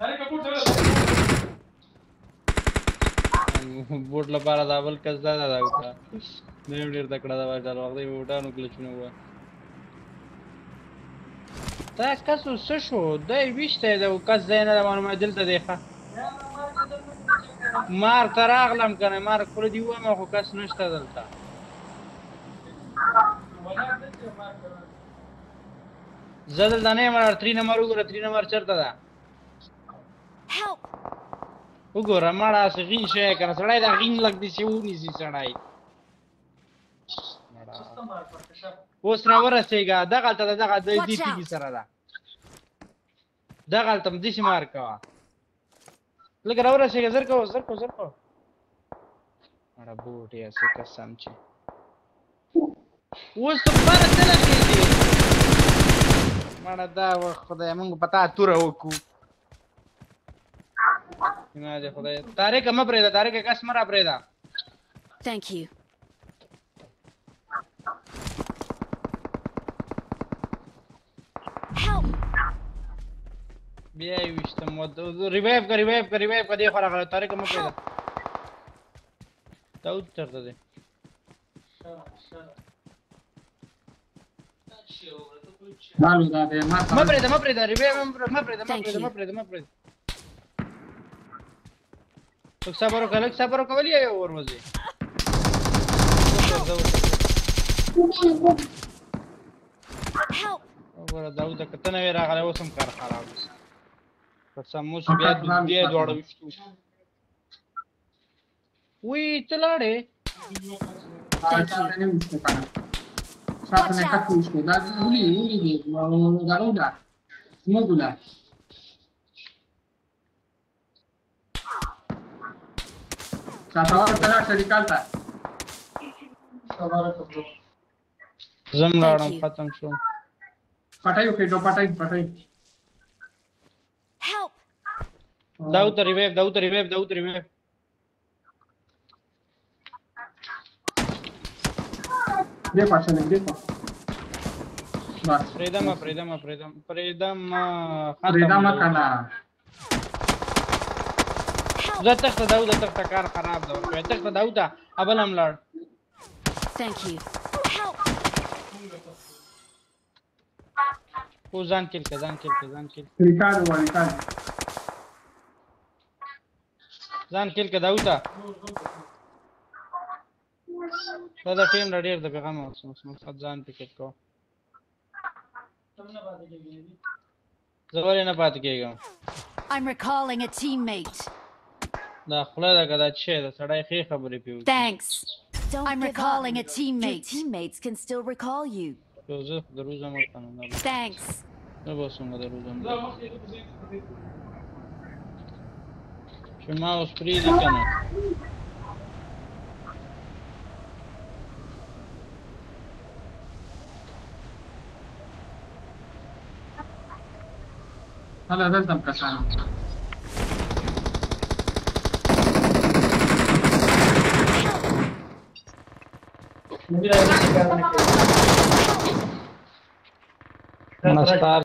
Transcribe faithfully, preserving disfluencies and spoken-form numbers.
بوټ لپاره دا بل کس دا دا وکړه نیم ډېر تکړه دا وایي وخت یې بوټانو کلچونه ووایه دا کس اوس څه شو دی ویشتی دی کس ځای نه ده معلومه دلته دی ښه مار ته راغلم که نه مار خوله دې ووهمه خو کس نشته دلته زه دلته نه یم ولاړ تري نمبر وګوره تري نمبر چېرته ده وګوره مړه هسې غین شوی که نه سړی دا غین لږ داسې ونیسي سړی اوس راورسېږه دغلته ده دغه دې تیږې سره ده دغلته م داسې مار کوه لږ راورسېږه زر کوه زر کوه زر کوه مړه بوټ یې هسې قسم چې اوس ته بره څه لګېږې مړه دا وخت خدایه موږ په تا توره وکړو ما دې خدای طارق مه پرېږده طارق کس مه را پرېږده Thank you. Help. بیا یې ویشتم ریوایو که ریوایو که ریوایو که دې خوا راغلی طارق مه پرېږده داود چېرته دی مه پرېږده مه پرېږده ریوایو مه پرېږده مه پرېږده مه پرېږده مه پرېږده لږ صبر وکړه لږ صبر وکړه ولې یې وروځې وګوره داوده که ته نه وې راغلی اوس هم کار خراب اوس قسم اوس بیا بیا یې دواړه ویشتو وی ته لاړې زم لاړم ختم شوم پټای وکړئ پټای پټای داود ته ریوایو داود ته ریوایو داود ته ریوایو دې پاشه نه دې پاشه بس پرېږدم پرېږدم پرېږدم پرېږدم پرېږدم کنه زه تخته داوده تخته کار خراب ده ورکوی تخته داوده ابل هم لاړ Thank you. او ځان کیل که ځان کیل که ځان کیل ریکارډ و ریکارډ ځان کیل که داوده دا د ټیم له ډېر د بېغمه اوس مقصد ځان پې کیل کوه زه ولې نه پاتې کېږم I'm recalling a teammate. دا خوله ده که دا څه شی ده سړی ښې خبرې پرې وکړي Thanks. I'm recalling a teammate. Your teammates can still recall you. یو زه د روزم ورته نه Thanks. نه به څنګه د روزم چې ما اوس پرېږدي که نه هلا دلته م کسان نستار